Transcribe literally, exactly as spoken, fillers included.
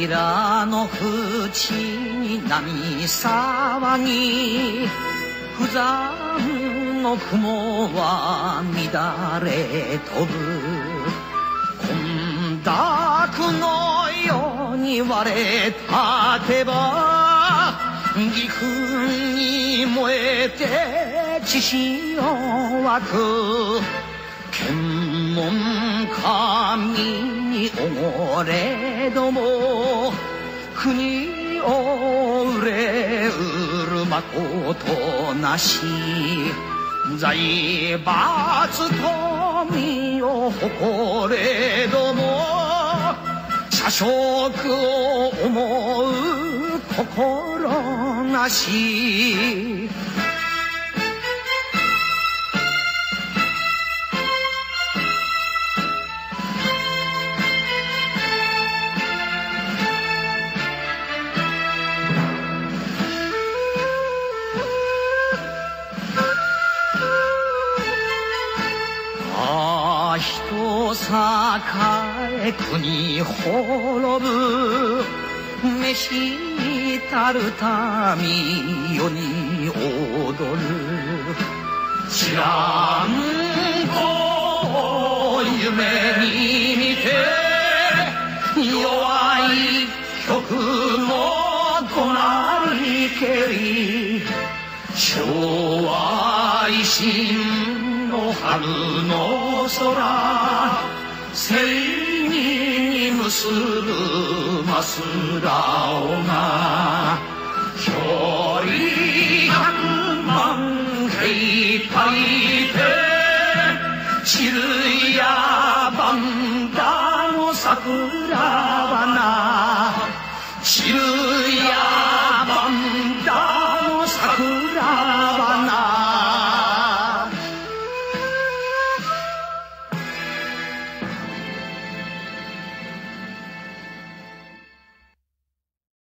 平の淵に波騒ぎ、不山の雲は乱れ飛ぶ。混濁のように割れ立てば、義憤に燃えて血潮湧く。検問神におごれども、国を憂えうるまことなし。財閥富を誇れども、社食を思う心なし。人栄え国滅ぶ、召したる民世に踊る。知らん子を夢に見て、弱い曲も怒鳴りけり。昭和維新の春の空、正義に結ぶマスラオが、距離百万兵隊で散るやバンダの桜花。